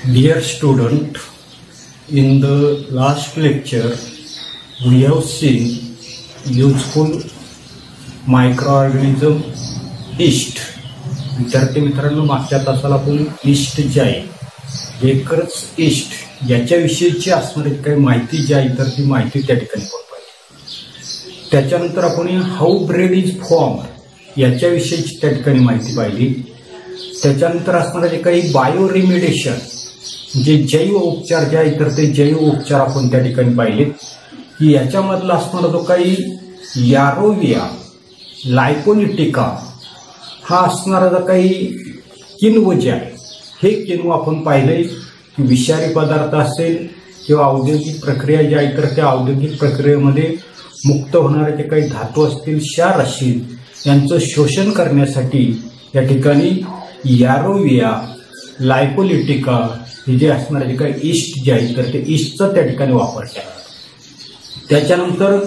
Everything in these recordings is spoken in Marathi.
Dear student, in the last lecture we have seen useful microorganism yeast. विद्यार्थी मित्रांनो, मागच्या तासाला आपण yeast जे आहे एकच yeast याच्याविषयीची असणारी काही माहिती जी आहे तर ती माहिती त्या ठिकाणी पाहिली. त्याच्यानंतर आपण हाऊ ब्रेड इज फॉर्म याच्याविषयीची त्या ठिकाणी माहिती पाहिली. त्याच्यानंतर असणारे जे काही बायो रिमेडिएशन जे जैव उपचार जे आहे तर ते जैव उपचार आपण त्या ठिकाणी पाहिले की याच्यामधला असणारा जो काही यारोविया लायपोलिटिका हा असणारा जो काही किण्व जे आहे हे किण्व आपण पाहिले की विषारी पदार्थ असेल किंवा औद्योगिक प्रक्रिया जी आहे तर त्या औद्योगिक प्रक्रियेमध्ये मुक्त होणारे जे काही धातू असतील क्षार असतील यांचं शोषण करण्यासाठी या ठिकाणी यारोविया लायपोलिटिका हे जे असणारे जे काही ईस्ट जे आहे तर ते ईस्टचा त्या ठिकाणी वापर केला. त्याच्यानंतर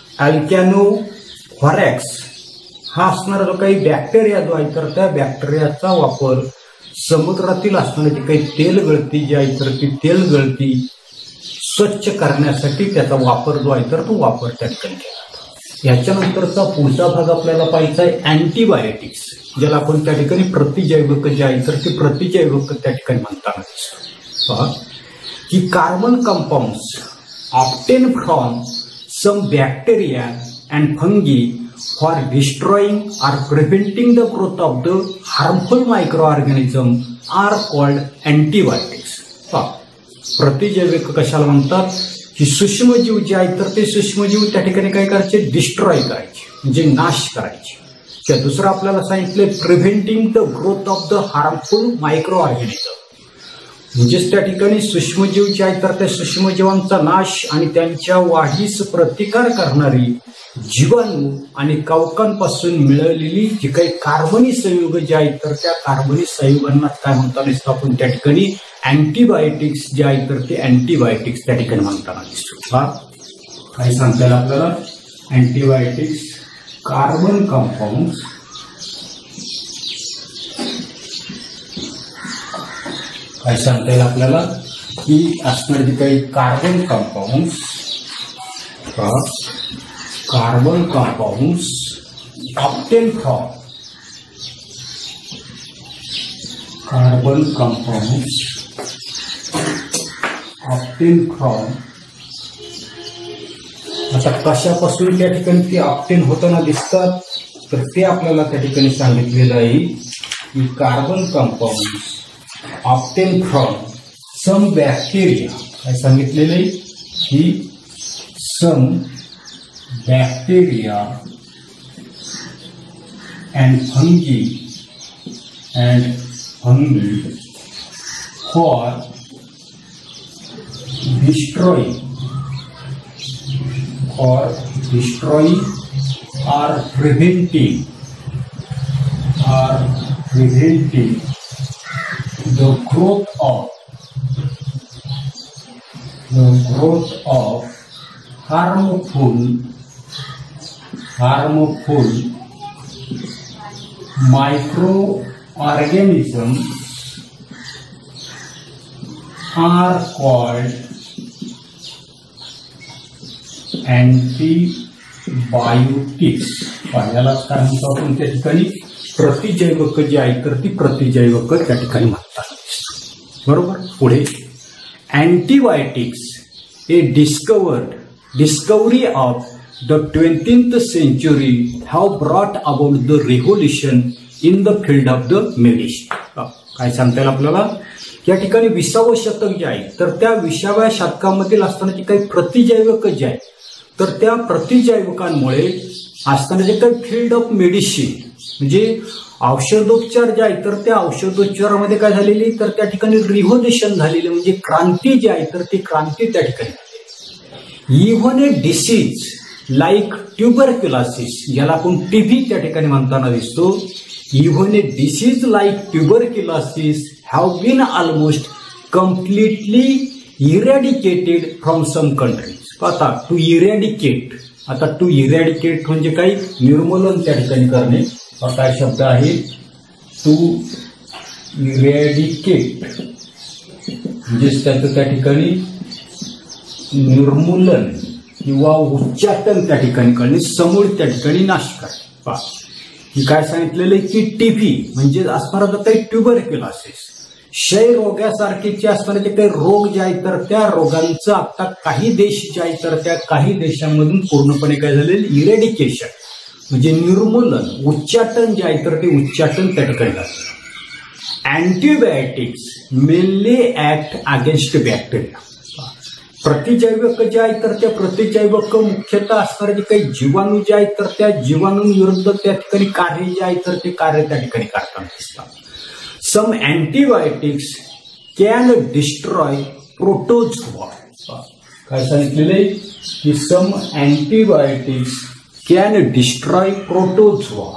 अल्कॅनोफॉरॅक्स हा असणारा जो काही बॅक्टेरिया जो आहे तर त्या बॅक्टेरियाचा वापर समुद्रातील असणारी जी काही तेल गळती जी आहे तर ती तेल गळती स्वच्छ करण्यासाठी त्याचा वापर जो आहे तर तो वापर त्या ठिकाणी केला. याच्यानंतरचा पुढचा भाग आपल्याला पाहायचा आहे अँटीबायोटिक्स, ज्याला आपण त्या ठिकाणी प्रतिजैविक जे आहे तर ते प्रतिजैविक त्या ठिकाणी म्हणताना दिसतो. की carbon compounds obtain from some bacteria and fungi for destroying or preventing the growth of the harmful micro organism are called antibiotics. प्रतिजैविक कशाला म्हणतात की सूक्ष्मजीव जे आहेत तर ते सूक्ष्मजीव त्या ठिकाणी काय करायचे, डिस्ट्रॉय करायचे म्हणजे नाश करायचे. त्या दुसरं आपल्याला सांगितले preventing the growth of the harmful micro organism, म्हणजेच त्या ठिकाणी सूक्ष्मजीव जे आहेत तर त्या सूक्ष्मजीवांचा नाश आणि त्यांच्या वाढीस प्रतिकार करणारी जीवाणू आणि कवकांपासून मिळालेली जी काही कार्बनी संयुग जे आहेत तर त्या कार्बनी संयुगांना काय म्हणताना आपण त्या ठिकाणी अँटीबायोटिक्स जे आहेत तर ते अँटीबायोटिक्स त्या ठिकाणी म्हणताना दिसतो. काय सांगता येईल आपल्याला, अँटीबायोटिक्स कार्बन कंपाऊंड काय सांगता येईल आपल्याला की असणारे जे काही carbon compound obtain from carbon compounds obtain from, आता कशापासून त्या ठिकाणी ते ऑब्टेन होताना दिसतात तर ते आपल्याला त्या ठिकाणी सांगितलेलं आहे की carbon compounds obtain from some bacteria, काय सांगितलेलं आहे की some bacteria and fungi for destroying or preventing the growth of harmful microorganisms are called antibiotics. यालाच काय म्हणतो आपण त्या ठिकाणी प्रतिजैवक जी आहे तर ती प्रतिजैवक त्या ठिकाणी म्हणतात. बरोबर. पुढे अँटीबायोटिक्स हे discovery of the 20th century have brought about the revolution in the field of the medicine. काय सांगता येईल आपल्याला, या ठिकाणी 20वे शतक जे आहे तर त्या 20व्या शतकामधील असताना जे काही प्रतिजैविक जे आहे तर त्या प्रतिजैविकांमुळे असताना जे काही फील्ड ऑफ मेडिसिन म्हणजे औषधोपचार जे आहे तर त्या औषधोपचारामध्ये काय झालेली तर त्या ठिकाणी रिव्होल्युशन झालेली म्हणजे क्रांती जी आहे तर ती क्रांती त्या ठिकाणी झाली. Even a disease like tuberculosis, याला आपण टीबी त्या ठिकाणी म्हणताना दिसतो. Even a disease like tuberculosis have been almost completely eradicated from some countries. आता टू इरॅडिकेट म्हणजे काही निर्मूलन त्या ठिकाणी करणे. काय शब्द आहे, टू इरॅडिकेट म्हणजेच त्याचं त्या ठिकाणी निर्मूलन किंवा उच्चाटन त्या ठिकाणी करणे, समूळ त्या ठिकाणी नाश करणे. ही काय सांगितलेलं आहे की टीबी म्हणजे असणारा काही ट्युबरक्युलोसिस, क्षयरोगासारखे जे असणारे जे काही रोग जे आहेत तर त्या रोगांचं आता काही देश जे आहेत तर त्या काही देशांमधून पूर्णपणे काय झालेलं इरेडिकेशन म्हणजे निर्मूलन, उच्चाटन जे आहे तर ते उच्चाटन त्या ठिकाणी झालं. Antibiotics mainly act against bacteria. प्रतिजैवक जे आहेत तर त्या प्रतिजैवक मुख्यतः असणारे जे काही जीवाणू जे आहेत तर त्या जीवाणूंविरुद्ध त्या ठिकाणी कार्य जे आहे तर ते कार्य त्या ठिकाणी करताना दिसतात. Some antibiotics can destroy protozoa. काय सांगितलेलं आहे की some antibiotics can destroy protozoa.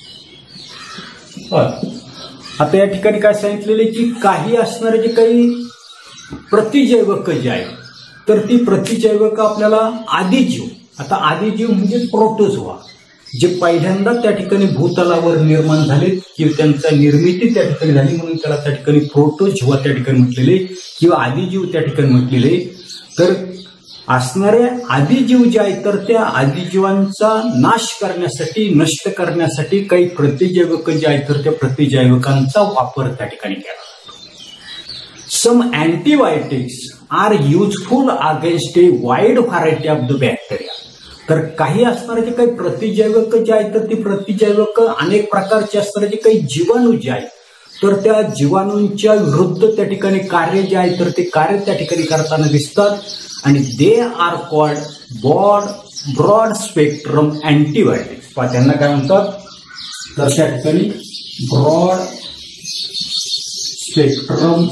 आता या ठिकाणी काय सांगितलेलं आहे की काही असणारे जे काही प्रतिजैवक जे आहेत तर ती प्रतिजैवक आपल्याला आदिजीव, आता आदिजीव म्हणजे प्रोटोझोआ जे पहिल्यांदा त्या ठिकाणी भूतलावर निर्माण झाले किंवा त्यांचा निर्मिती त्या ठिकाणी झाली म्हणून त्याला त्या ठिकाणी प्रोटोझोआ त्या ठिकाणी म्हटलेले किंवा आदिजीव त्या ठिकाणी म्हटलेले. तर असणारे आदिजीव जे आहेत तर त्या आदिजीवांचा नाश करण्यासाठी, नष्ट करण्यासाठी काही प्रतिजैवक जे आहेत तर त्या प्रतिजैवकांचा वापर त्या ठिकाणी केला. Some antibiotics are useful against a wide variety of the bacteria. तर काही असणारे जे काही प्रतिजैवक जे आहेत तर ती प्रतिजैवक अनेक प्रकारचे असणारे जे काही जीवाणू जे आहेत तर त्या जीवाणूंच्या विरुद्ध त्या ठिकाणी कार्य जे आहे तर ते कार्य त्या ठिकाणी करताना दिसतात आणि they are called broad spectrum antibiotics. त्यांना काय म्हणतात तर त्या ठिकाणी ब्रॉड स्पेक्ट्रम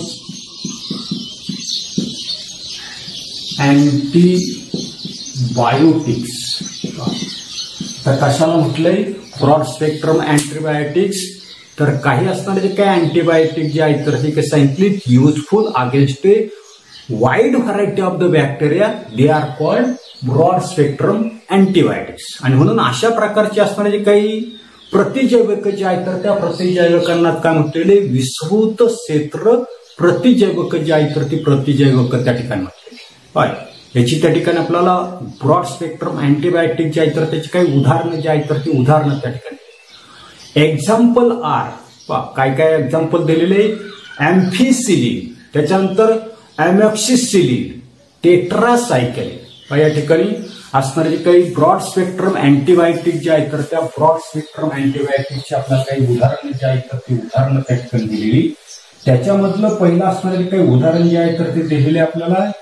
अँटीबायोटिक्स. तर कशाला म्हटलंय ब्रॉड स्पेक्ट्रम अँटीबायोटिक्स. तर काही असणारे जे काही अँटीबायोटिक जे आहेत तर ते काय सांगितले useful against a wide variety of the bacteria they are called broad spectrum antibiotics. आणि म्हणून अशा प्रकारचे असणारे जे काही प्रतिजैवक जे आहेत तर त्या प्रतिजैवकांना काय म्हटलेले विस्तृत क्षेत्र प्रतिजैवक जे आहेत तर ती प्रतिजैवक त्या ठिकाणी म्हटलेली. याची त्या ठिकाणी आपल्याला ब्रॉड स्पेक्ट्रम अँटीबायोटिक जे आहेत तर त्याची काही उदाहरणं जे आहेत तर ती उदाहरणं त्या ठिकाणी. एक्झाम्पल आर काय काय एक्झाम्पल दिलेले एम्फिसिलिन, त्याच्यानंतर एमॉक्सिसिलिन, टेट्रासायक्लिन. या ठिकाणी असणारे जे काही ब्रॉड स्पेक्ट्रम अँटीबायोटिक जे आहेत तर त्या ब्रॉड स्पेक्ट्रम अँटीबायोटिकची आपल्याला काही उदाहरणं जे आहेत तर ती उदाहरणं त्या ठिकाणी दिलेली. त्याच्यामधलं पहिलं असणारे जे काही उदाहरण जे आहे तर ते दिलेले आपल्याला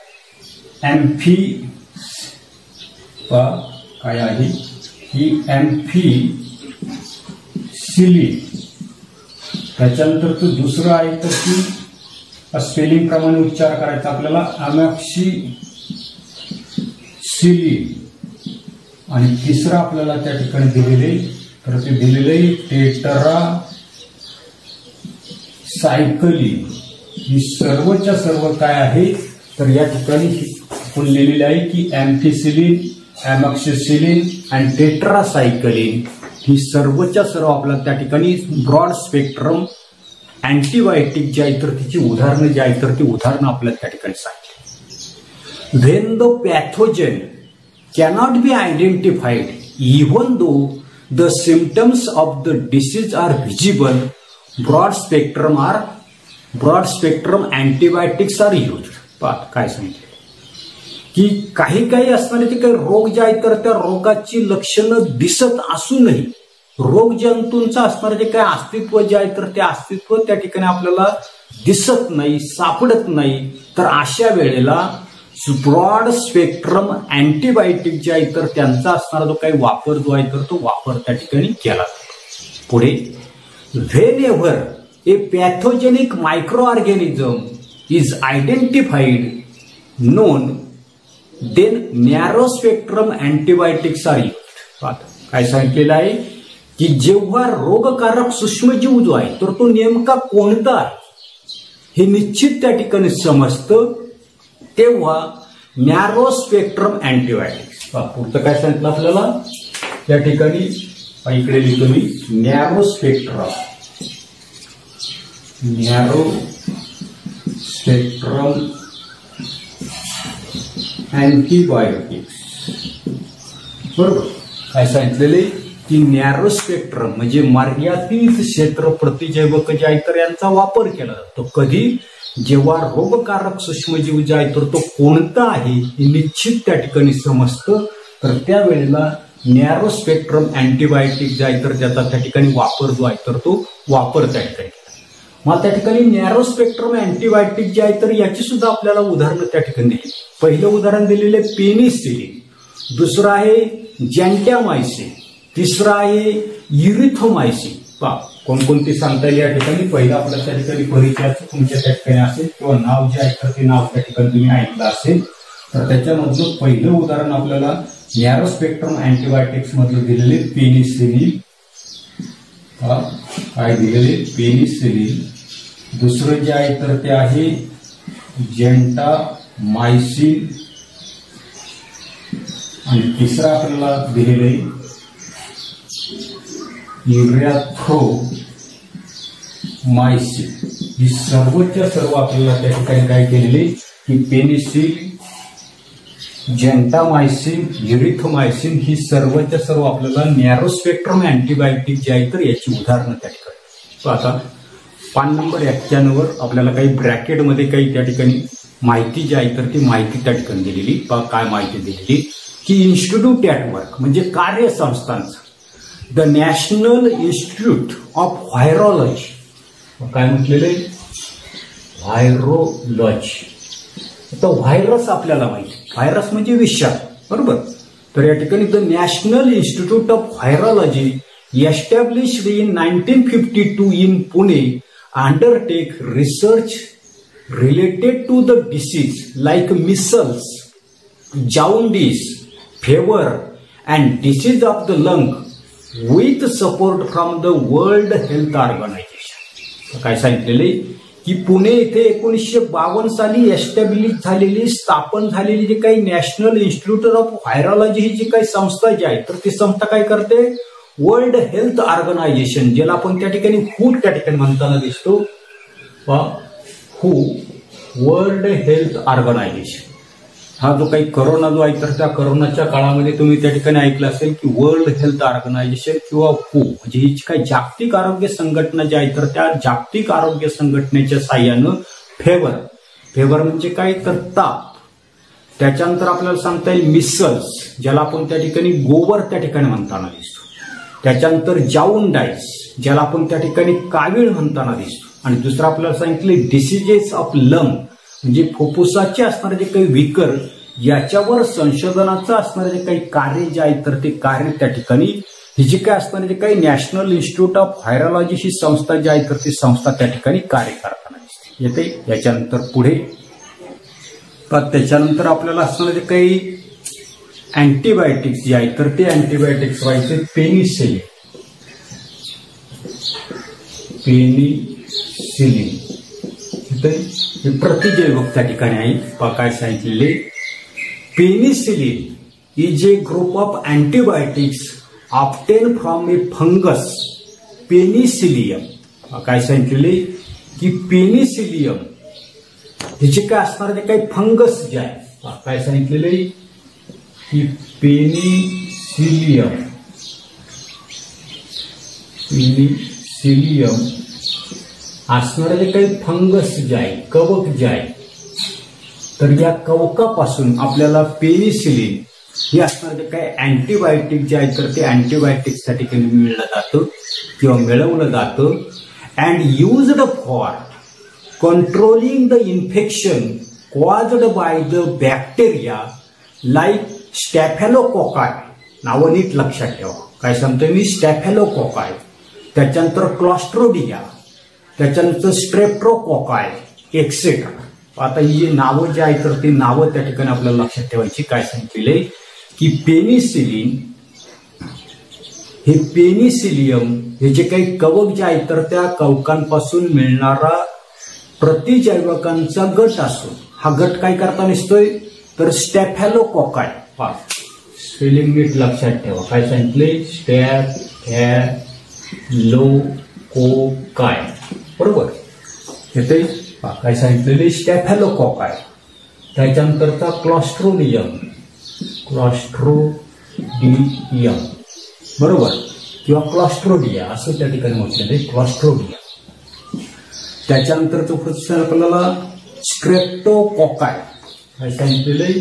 काय आहे ही एम्फिसिलिन. त्याच्यानंतर तो दुसरं आहे तर ती स्पेलिंग प्रमाणे उच्चार करायचा आपल्याला एमॉक्सिसिलिन. आणि तिसरं आपल्याला त्या ठिकाणी दिलेले तर ते दिलेले टेट्रासायक्लिन. ही सर्वच्या सर्व काय आहे तर या ठिकाणी आपण लिहिलेले आहे की एम्फिसिलिन, एमॉक्सिसिलिन आणि टेट्रासायक्लिन ही सर्वच्या सर्व आपल्याला त्या ठिकाणी ब्रॉड स्पेक्ट्रम अँटीबायोटिक जे आहे तर तिची उदाहरणं जे आहेत तर ती उदाहरणं आपल्याला त्या ठिकाणी सांगितली. When the pathogen cannot be identified even though the symptoms of the disease are visible broad spectrum antibiotics are use. काय सांगितलं की काही काही असणारे जे काही रोग जे आहेत तर त्या रोगाची लक्षणं दिसत असूनही रोग जंतूंचं असणारं जे काही अस्तित्व जे आहे तर ते अस्तित्व त्या ठिकाणी आपल्याला दिसत नाही, सापडत नाही. तर अशा वेळेला ब्रॉड स्पेक्ट्रम अँटीबायोटिक जे आहे तर त्यांचा असणारा जो काही वापर जो आहे तर तो वापर त्या ठिकाणी केला जातो. पुढे whenever a pathogenic micro organism is identified known then narrow spectrum antibiotics are used. काय सांगितलेलं आहे की जेव्हा रोगकारक सूक्ष्मजीव जो आहे तर तो नेमका कोणता आहे हे निश्चित त्या ठिकाणी समजतं तेव्हा नॅरो स्पेक्ट्रम अँटीबायोटिक्स. पुढचं काय सांगितलं आपल्याला या ठिकाणी इकडे लिहितो मी नॅरो स्पेक्ट्रम अँटीबायोटिक्स. बरोबर. काय सांगितलेले की नॅरो स्पेक्ट्रम म्हणजे मर्यादित क्षेत्र प्रतिजैवक जे आहे तर यांचा वापर केला जातो. कधी? जेव्हा रोगकारक सूक्ष्मजीव जे आहे तर तो कोणता आहे हे निश्चित त्या ठिकाणी समजतं, तर त्यावेळेला नॅरो स्पेक्ट्रम अँटीबायोटिक जे आहे तर त्याचा त्या ठिकाणी वापर जो आहे तर तो वापर त्या ठिकाणी. मग त्या ठिकाणी नॅरो स्पेक्ट्रम अँटीबायोटिक जे आहे तर याची सुद्धा आपल्याला उदाहरणं त्या ठिकाणी दिली. पहिलं उदाहरण दिलेले पेनिसिलिन, दुसरं आहे जॅन्टामायसिन, तिसरं आहे इरिथ्रोमायसिन. कोणकोणती सांगता येईल या ठिकाणी. पहिलं आपल्या त्या ठिकाणी परिचयाचं तुमच्या त्या ठिकाणी असेल किंवा नाव जे आहे तर ते नाव त्या ठिकाणी तुम्ही ऐकलं असेल, तर त्याच्यामधलं पहिलं उदाहरण आपल्याला नॅरो स्पेक्ट्रम अँटीबायोटिक्स मधलं दिलेले पेनिसिलिन. काय दिलेले? पेनिसिलिन. दुसरं जे आहे तर ते आहे जॅन्टामायसिन आणि तिसरं आपल्याला दिलेले इरिथ्रोमायसिन. ही सर्वच्या सर्व आपल्याला त्या ठिकाणी काय केलेले की पेनिसिलिन, जॅन्टामायसिन, इरिथ्रोमायसिन ही सर्वच्या सर्व आपल्याला नॅरो स्पेक्ट्रम अँटीबायोटिक जे आहे तर याची उदाहरणं त्या ठिकाणी. आता पान नंबर 91 आपल्याला काही ब्रॅकेटमध्ये काही त्या ठिकाणी माहिती जी आहे तर ती माहिती त्या ठिकाणी दिलेली. काय माहिती दिलेली की इन्स्टिट्यूट ॲट वर्क म्हणजे कार्यसंस्थांचं. The national institute of virology. काय म्हटलेले? व्हायरोलॉजी. आता व्हायरस आपल्याला माहिती, व्हायरस म्हणजे विषाणू. बरोबर. तर या ठिकाणी the national institute of virology established in 1952 in Pune undertake research related to the disease like measles, jaundice, fever and disease of the lung with support from the world health organisation. काय सांगितलेले की पुणे येथे 1952 साली एस्टॅब्लिश झालेली, स्थापन झालेली जी काही नॅशनल इन्स्टिट्यूट ऑफ व्हायरोलॉजी ही जी काही संस्था जी आहे तर ती संस्था काय करते? वर्ल्ड हेल्थ ऑर्गनायझेशन, ज्याला आपण त्या ठिकाणी हू त्या ठिकाणी म्हणताना दिसतो. हू, वर्ल्ड हेल्थ ऑर्गनायझेशन. हा जो काही करोना जो आहे तर त्या करोनाच्या काळामध्ये तुम्ही त्या ठिकाणी ऐकलं असेल की वर्ल्ड हेल्थ ऑर्गनायझेशन किंवा हू म्हणजे ही काही जागतिक आरोग्य संघटना जी आहे तर त्या जागतिक आरोग्य संघटनेच्या साह्यानं फेवर म्हणजे काय तर ताप. त्याच्यानंतर आपल्याला सांगता येईल मिसल्स, ज्याला आपण त्या ठिकाणी गोवर त्या ठिकाणी म्हणताना दिसतो. त्याच्यानंतर जाऊंडाईस, ज्याला आपण त्या ठिकाणी कावीळ म्हणताना दिसतो. आणि दुसरं आपल्याला सांगितले डिसीजेस ऑफ लंग म्हणजे फुफ्फुसाचे असणारे जे काही विकर, याच्यावर संशोधनाचं असणारे जे काही कार्य जे आहे तर ते कार्य त्या ठिकाणी ही जी काय असणारे जे काही नॅशनल इन्स्टिट्यूट ऑफ व्हायरोलॉजी ही संस्था जी आहे तर ती संस्था त्या ठिकाणी कार्य करताना दिसते. येते याच्यानंतर पुढे त्याच्यानंतर आपल्याला असणारे जे काही अँटीबायोटिक्स जे आहे तर ते अँटीबायोटिक्स व्हायचे पेनिसिलिन. हे प्रतिजैवक त्या ठिकाणी आहे. काय सांगितलेले? Penicillin is a group of antibiotics obtain from a fungus penicillium. काय सांगितलेले की पेनिसिलियम हे जे काय असणार ते काही फंगस जे आहे. काय सांगितलेले की पेनिसिलियम असणारे जे काही फंगस जे आहे, कवक जे आहे, तर या कवकापासून आपल्याला पेनिसिलिन हे असणारे जे काही अँटीबायोटिक जे आहे तर ते अँटीबायोटिक्स त्या ठिकाणी मिळलं जातं किंवा मिळवलं जातं. And used for controlling the infection caused by the bacteria like staphylococci. नावं नीट लक्षात ठेवा. काय सांगतोय मी? स्टॅफेलोकोकाय, त्याच्यानंतर क्लॉस्ट्रोडिया, त्याच्यानंतर स्ट्रेप्टोकोकाय एक्सेट्रा. आता ही नावं जी आहेत तर ती नावं त्या ठिकाणी आपल्याला लक्षात ठेवायची. काय सांगितले की पेनिसिलिन हे पेनिसिलियम हे जे काही कवक जे आहेत तर त्या कवकांपासून मिळणारा प्रतिजैवकांचा गट असून हा गट काय करता दिसतोय तर स्टॅफेलोकोकाय. स्पेलिंग नीट लक्षात ठेवा. काय सांगितले? स्टॅफेलोकोकाय. बरोबर. येते काय सांगितलेले स्टॅफेलोकॉकाय, त्याच्यानंतरचा क्लॉस्ट्रोडियम बरोबर किंवा क्लॉस्ट्रोडिया असं त्या ठिकाणी म्हटलेलं आहे, क्लॉस्ट्रोडिया. त्याच्यानंतरचं पुढचं आपल्याला स्ट्रेप्टोकॉकाय, काय सांगितलेलं आहे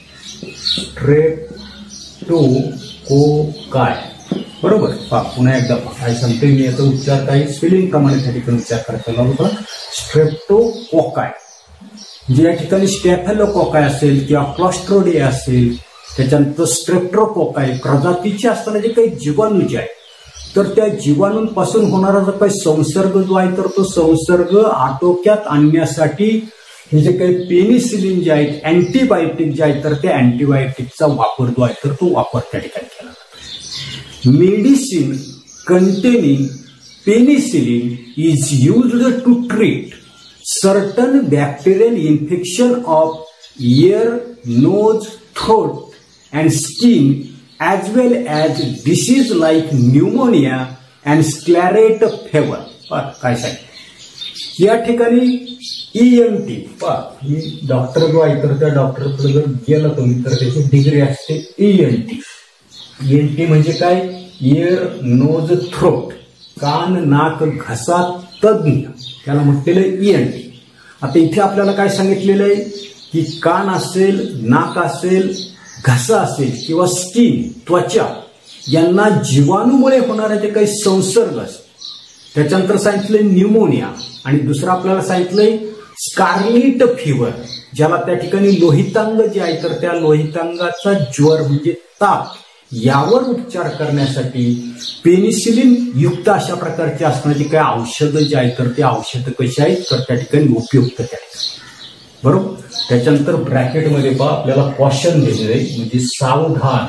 स्ट्रेप्टोकोकाय बरोबर. पुन्हा एकदा काय सांगते मी, याचा उच्चार काही स्पेलिंग प्रमाणे त्या ठिकाणी उच्चार करायला होता. स्ट्रेप्टोकोकाय जे या ठिकाणी स्टॅफेलोकॉकाय असेल किंवा क्लॉस्ट्रोडिया असेल, त्याच्यानंतर स्ट्रेप्टोकोकाय प्रजातीचे असताना जे काही जीवाणू जे आहेत, तर त्या जीवाणूंपासून होणारा जो काही संसर्ग जो आहे, तर तो संसर्ग आटोक्यात आणण्यासाठी हे जे काही पेनिसिलिन जे आहेत, अँटीबायोटिक जे आहेत, तर त्या अँटीबायोटिकचा वापर जो आहे तर तो वापर त्या ठिकाणी केला जातो. Medicine containing penicillin is used to treat certain bacterial infection of ear, nose, throat and skin, as well as disease like pneumonia and scarlet fever. काय सांग या ठिकाणी ENT डॉक्टर जो आहे तर त्या डॉक्टरकडे जर गेला तुम्ही तर त्याची डिग्री असते ENT. ENT म्हणजे काय, इयर नोज थ्रोट, कान नाक घसा तज्ञ, त्याला म्हटलेलं ENT. आता इथे आपल्याला काय सांगितलेलं आहे की कान असेल, नाक असेल, घसा असेल किंवा स्किन त्वचा यांना जीवाणूमुळे होणारे जे काही संसर्ग असते, त्याच्यानंतर सांगितलंय न्यूमोनिया, आणि दुसरं आपल्याला सांगितलंय स्कारलेट फिवर, ज्याला त्या ठिकाणी लोहितांग जे आहे तर त्या लोहितांगाचा ज्वर म्हणजे ताप यावर उपचार करण्यासाठी पेनिसिलिन युक्त अशा प्रकारचे असणारी काही औषधं जे आहेत तर ते औषधं कशी आहेत तर त्या ठिकाणी उपयुक्त त्या ठिकाणी बरोबर. त्याच्यानंतर ब्रॅकेटमध्ये आपल्याला कॉशन दिलेलं आहे म्हणजे सावधान.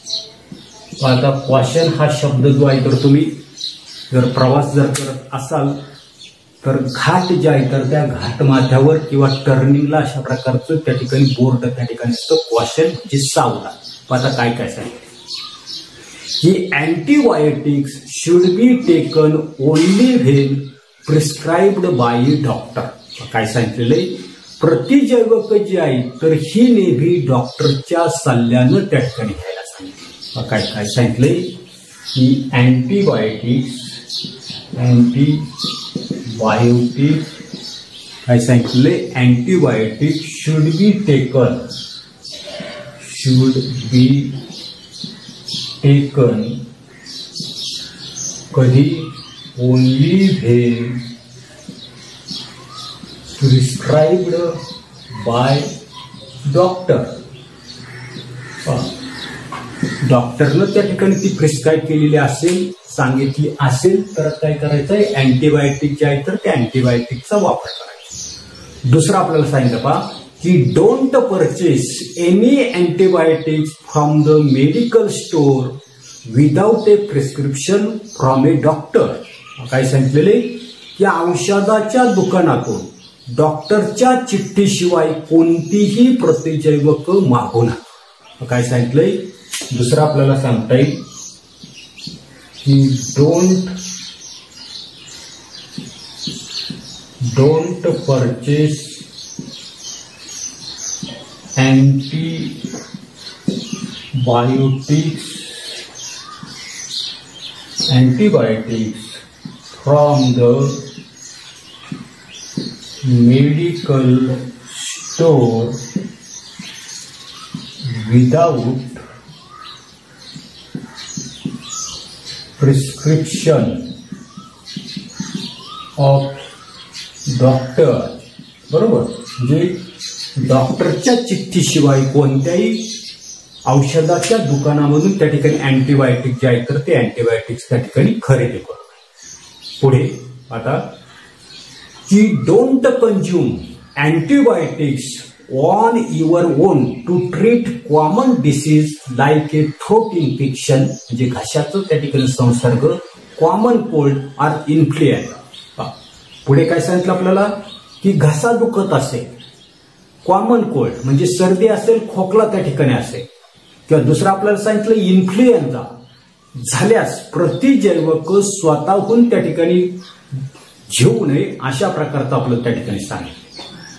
आता कॉशन हा शब्द जो आहे तर तुम्ही जर प्रवास जर करत असाल तर घाट जे आहे तर त्या घाट माथ्यावर किंवा टर्निंगला अशा प्रकारचं त्या ठिकाणी बोर्ड त्या ठिकाणी असतं, कॉशन म्हणजे सावधान. आता काय काय सांगितलं की antibiotics should be taken only when prescribed by doctor. काय सांगितलेलं आहे, प्रतिजैवक जी आहे तर ही नेहमी डॉक्टरच्या सल्ल्यानं त्या ठिकाणी घ्यायला सांगितलं. काय काय सांगितलंय की अँटीबायोटिक्स काय सांगितलंय, अँटीबायोटिक शुड बी टेकन कधी only when prescribed by doctor. डॉक्टरनं त्या ठिकाणी ती प्रिस्क्राईब केलेली असेल, सांगितली असेल तर काय करायचंय, अँटीबायोटिक जे आहे तर त्या अँटीबायोटिकचा वापर करायचा. दुसरं आपल्याला सांगितलं की don't purchase any antibiotics from the medical store without a prescription from a doctor. काय सांगितलेले की औषधाच्या दुकानातून डॉक्टरच्या चिठ्ठीशिवाय कोणतीही प्रतिजैवक मागू नका. काय सांगितलंय, दुसरं आपल्याला सांगता येईल की don't purchase antibiotics from the medical store without prescription of doctor. बरोबर, म्हणजे डॉक्टरच्या चिठ्ठीशिवाय कोणत्याही औषधाच्या दुकानामधून त्या ठिकाणी अँटीबायोटिक जे आहे तर ते अँटीबायोटिक्स त्या ठिकाणी खरेदी करू. पुढे आता की don't consume antibiotics on your own to treat common disease like a throat infection, म्हणजे घशाचं त्या ठिकाणी संसर्ग, कॉमन कोल्ड आर इन्फ्लुएन्झा. पुढे काय सांगितलं आपल्याला की घसा दुखत असेल, कॉमन कोल्ड म्हणजे सर्दी असेल, खोकला त्या ठिकाणी असेल, किंवा दुसरं आपल्याला सांगितलं इन्फ्लुएन्झा झाल्यास प्रतिजैवक स्वतःहून त्या ठिकाणी घेऊ नये अशा प्रकारचं आपलं त्या ठिकाणी सांगितलं.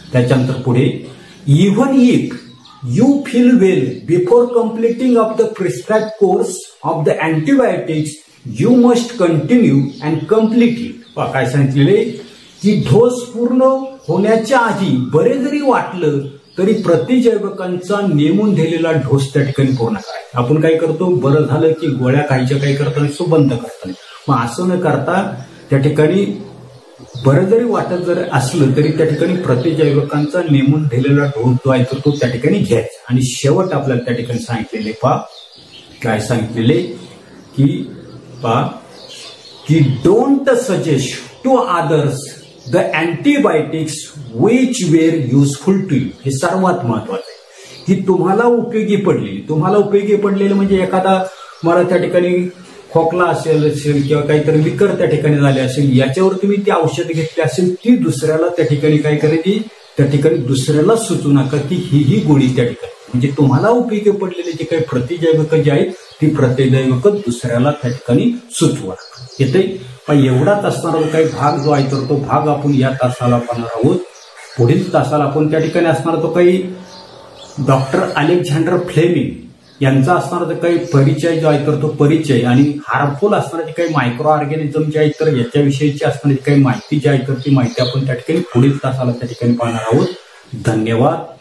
त्याच्यानंतर पुढे even if you feel well before completing of the prescribe course of the antibiotics you must continue and complete it. काय सांगितलेले की डोस पूर्ण होण्याच्या आधी बरे जरी वाटलं तरी प्रतिजैवकांचा नेमून दिलेला डोस त्या ठिकाणी पूर्ण करायचा. आपण काय करतो, बरं झालं की गोळ्या खायच्या काही करताना तो बंद करताना, मग असं न करता त्या ठिकाणी बरं जरी वाटत जर असलं तरी त्या ठिकाणी प्रतिजैवकांचा नेमून दिलेला डोस जो आहे तो त्या ठिकाणी घ्यायचा. आणि शेवट आपल्याला त्या ठिकाणी सांगितलेले काय सांगितलेले की don't suggest to others the antibiotics which were useful to you. हे सर्वात महत्वाचं आहे की तुम्हाला उपयोगी पडलेली म्हणजे एखादा मला त्या ठिकाणी खोकला असेल किंवा काहीतरी विकर त्या ठिकाणी झाले असेल, याच्यावर तुम्ही ती औषध घेतली असेल ती दुसऱ्याला त्या ठिकाणी काय करायची, त्या ठिकाणी दुसऱ्याला सुचू नका की ही गोळी त्या ठिकाणी म्हणजे तुम्हाला उपयोगी पडलेले जे काही प्रतिजैवक जे आहेत ती प्रतिजैवक दुसऱ्याला त्या ठिकाणी सुचवा. येते पण एवढाच असणारा काही भाग जो आहे तर तो भाग आपण या तासाला पाहणार आहोत. पुढील तासाला आपण त्या ठिकाणी असणारा तो काही डॉक्टर अलेक्झांडर फ्लेमिंग यांचा असणारा जो काही परिचय जो आहे तर तो परिचय आणि हार्मफुल असणारे जे काही मायक्रो ऑर्गॅनिझम जे आहेत तर याच्याविषयीची असणारी काही माहिती जी आहे तर ती माहिती आपण त्या ठिकाणी पुढील तासाला त्या ठिकाणी पाहणार आहोत. धन्यवाद.